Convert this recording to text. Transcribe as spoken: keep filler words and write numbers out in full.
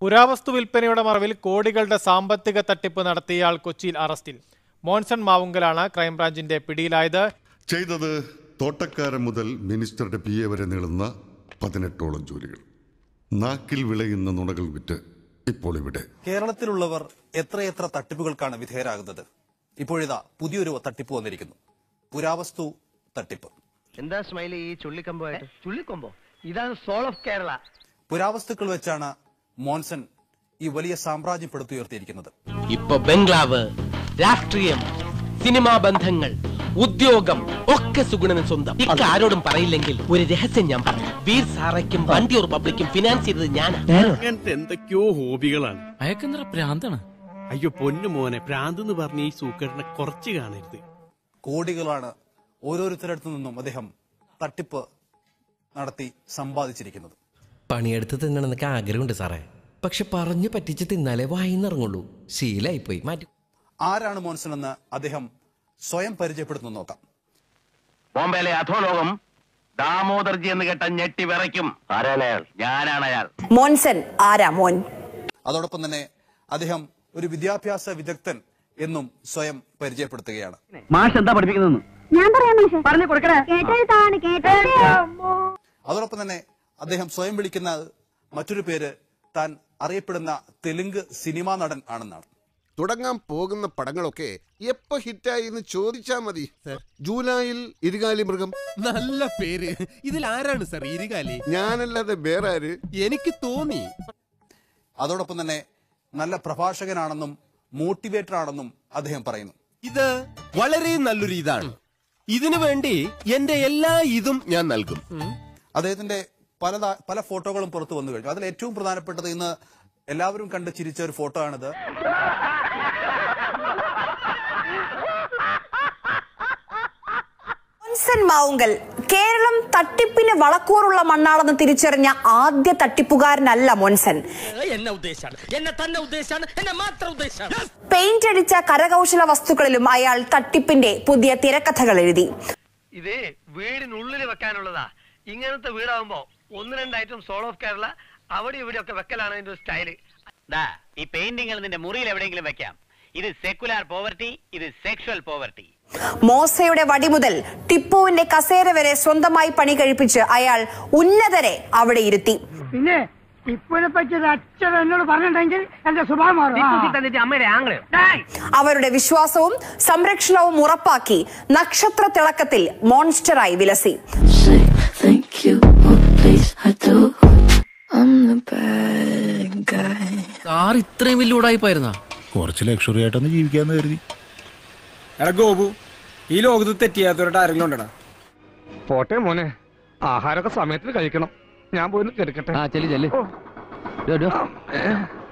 പുരാവസ്തു വിൽപ്പനയുടെ മറവിൽ കോടികളുടെ സാമ്പത്തിക തട്ടിപ്പ് നടത്തിയയാൾ കൊച്ചിയിൽ അറസ്റ്റിൽ. മോൻസൺ മാവുങ്കലാണ് ക്രൈംബ്രാഞ്ചിന്റെ പിടിയിലായത്. ചെയ്തത് തോട്ടക്കാരൻ മുതൽ മിനിസ്റ്ററുടെ പി എ വരെ നീളുന്ന പതിനെട്ടോളം ജോലികൾ. നാക്കിൽ വിളയുന്ന നുണകൾ വിറ്റ് ഇപ്പോൾ ഇവിടെ. കേരളത്തിലുള്ളവർ എത്രയെത്ര തട്ടിപ്പുകൾക്കാണ് വിധേയരാകുന്നത്. ഇപ്പോഴിതാ പുതിയൊരു തട്ടിപ്പ് വന്നിരിക്കുന്നു. പുരാവസ്തു തട്ടിപ്പ്. എന്താ സ്മൈലി ഈ ചുള്ളിക്കമ്പോ ചുള്ളിക്കൊമ്പോ? ഇതാണ് സോൾ ഓഫ് കേരള. പുരാവസ്തുക്കൾ വെച്ചാണ് മോൻസൺ ഈ വലിയ സാമ്രാജ്യം പടുത്തുയർത്തിയിരിക്കുന്നത്. ഇപ്പൊ ബംഗ്ലാവ്, രാഷ്ട്രീയം, സിനിമാ ബന്ധങ്ങൾ, ഉദ്യോഗം ഒക്കെ സുഗുണന് സ്വന്തം. ഇക്ക് ആരോടും പറയില്ലെങ്കിൽ ഒരു രഹസ്യം ഞാൻ പറയാം. വീർ സാറയ്ക്കും വണ്ടിയൂർ പബ്ലിക്കും ഫിനാൻസ് ചെയ്തത് ഞാനാണ്. അങ്ങനത്തെ എന്തൊക്കെയോ ഹോബികളാണ്. അയക്കെന്താ പ്രാന്താണ്? അയ്യോ പൊന്നു മോനെ, പ്രാന്ത് എന്ന് പറഞ്ഞ ഈ സൂക്കറിനെ കുറച്ച് കാണരുത്. കോടികളാണ് ഓരോരുത്തരടുത്തു നിന്നും അദ്ദേഹം തട്ടിപ്പ് നടത്തി സമ്പാദിച്ചിരിക്കുന്നത്. പണിയെടുത്ത് തിന്നണമെന്നൊക്കെ ആഗ്രഹമുണ്ട് സാറേ, പക്ഷെ പറഞ്ഞു പറ്റിച്ച് തിന്നാലേ വായിന്നിറങ്ങുള്ളൂ. ശീലായിപ്പോയി മാറ്റി. ആരാണ് മോൻസൺ എന്ന് അദ്ദേഹം സ്വയം പരിചയപ്പെടുത്തുന്നു നോക്കാം. ബോംബെയിലെ അധോലോകം ദാമോദർജി എന്ന് കേട്ട ഞെട്ടി വിറയ്ക്കും. ആരാണ് അയാൾ? ഞാനാണ് അയാൾ. മോൻസൺ ആരാ മോൻ? അതോടൊപ്പം തന്നെ അദ്ദേഹം ഒരു വിദ്യാഭ്യാസ വിദഗ്ധൻ എന്നും സ്വയം പരിചയപ്പെടുത്തുകയാണ്. മാഷ് എന്താ പഠിപ്പിക്കുന്നത്? അതോടൊപ്പം തന്നെ അദ്ദേഹം സ്വയം വിളിക്കുന്ന മറ്റൊരു പേര് താൻ അറിയപ്പെടുന്ന തെലുങ്ക് സിനിമാ നടൻ ആണെന്നാണ്. തുടങ്ങാൻ പോകുന്ന പടങ്ങളൊക്കെ എപ്പോ ഹിറ്റായി എന്ന് ചോദിച്ചാ മതി. ജൂലൈയിൽ ഇരുകാലി മൃഗം. നല്ല പേര്. ഇതിൽ ആരാണ് സർ ഇരുകാലി? ഞാനല്ലാതെ വേറെ ആര്? എനിക്ക് തോന്നി. അതോടൊപ്പം തന്നെ നല്ല പ്രഭാഷകനാണെന്നും മോട്ടിവേറ്റർ ആണെന്നും അദ്ദേഹം പറയുന്നു. ഇത് വളരെ നല്ലൊരു ഇതാണ്. ഇതിനു വേണ്ടി എന്റെ എല്ലാ ഇതും ഞാൻ നൽകും. അദ്ദേഹത്തിന്റെ പല പല ഫോട്ടോകളും പുറത്തു വന്നു കഴിഞ്ഞു. അതിൽ ഏറ്റവും പ്രധാനപ്പെട്ടത് ഇന്ന് എല്ലാവരും കണ്ട് ചിരിച്ച ഒരു ഫോട്ടോ ആണിത്. മോൻസൺ മാവുങ്കൽ കേരളം തട്ടിപ്പിന് വളക്കൂറുള്ള മണ്ണാണെന്ന് തിരിച്ചറിഞ്ഞ ആദ്യ തട്ടിപ്പുകാരനല്ല മോൻസൺ. പെയിന്റ് അടിച്ച കരകൗശല വസ്തുക്കളിലും അയാൾ തട്ടിപ്പിന്റെ പുതിയ തിരക്കഥകൾ എഴുതി. ഇത് വീടിനുള്ളിൽ വെക്കാനുള്ളതാ. ഇങ്ങനത്തെ വീടാകുമ്പോ ഒന്ന് രണ്ട് ഐറ്റം സോൾ ഓഫ് കേരള അവിടെ ഇവിടെ ഒക്കെ വെക്കലാണ് ഇതിന്റെ സ്റ്റൈല്. ഈ പെയിന്റിങ്ങൾ നിന്റെ മുറിയിൽ എവിടെയെങ്കിലും വെക്കാം. ഇത് സെക്കുലാർ പോവർട്ടി, ഇത് സെക്ഷൽ പോവർട്ടി. മോസയുടെ വടി മുതൽ ടിപ്പുവിന്റെ കസേര വരെ സ്വന്തമായി പണി കഴിപ്പിച്ച് അയാൾ ഉന്നതരെ അവിടെ ഇരുത്തി. പിന്നെ ടിപ്പുവിനെ പറ്റി ഒരു അച്ഛൻ എന്നോട് പറഞ്ഞിട്ടുണ്ടെങ്കിൽ എന്റെ സ്വഭാവം അവരുടെ വിശ്വാസവും സംരക്ഷണവും ഉറപ്പാക്കി നക്ഷത്ര തിളക്കത്തിൽ മോൺസ്റ്ററായി വിലസി. സാർ ഇത്രയും വലിയ ഉടായിപ്പായിരുന്ന? കുറച്ച് ലക്ഷറി ആയിട്ടൊന്ന് ജീവിക്കാന്ന് കരുതി. എടാ ഗോപു, ഈ ലോകത്ത് തെറ്റിയാത്തവരുടെ ആരെങ്കിലും ഉണ്ടടാ? പോട്ടെ മോനെ, ആഹാരമൊക്കെ സമയത്തിന് കഴിക്കണം. ഞാൻ പോയി കിടക്കട്ടെ. ആ ചെല്ലു ചെല്ലു.